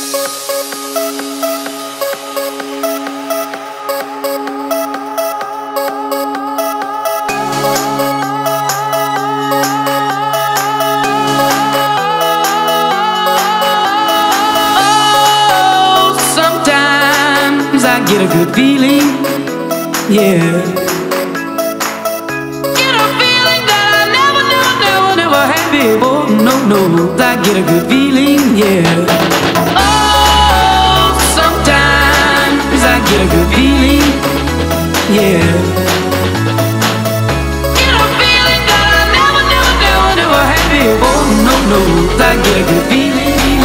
Get a good feeling, yeah. Get a feeling that I never had before. No, I get a good feeling, yeah. Oh, sometimes I get a good feeling, yeah. Get a feeling that I never had before. No, I get a good feeling.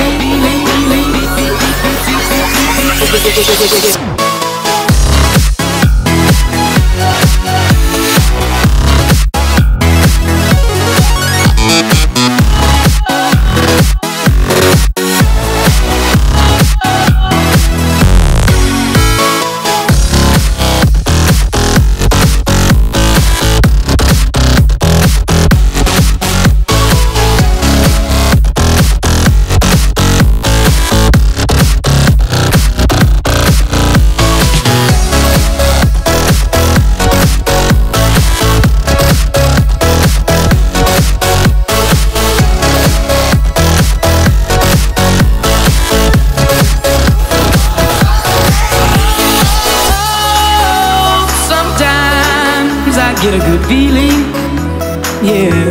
Get a good feeling, yeah.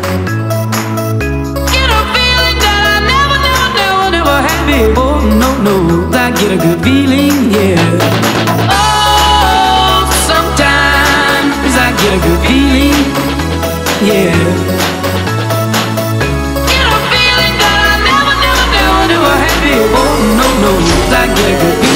Get a feeling that I never had before. No, I get a good feeling, yeah. Oh, sometimes I get a good feeling, yeah. Get a feeling that I never had before. No, I get a good feeling.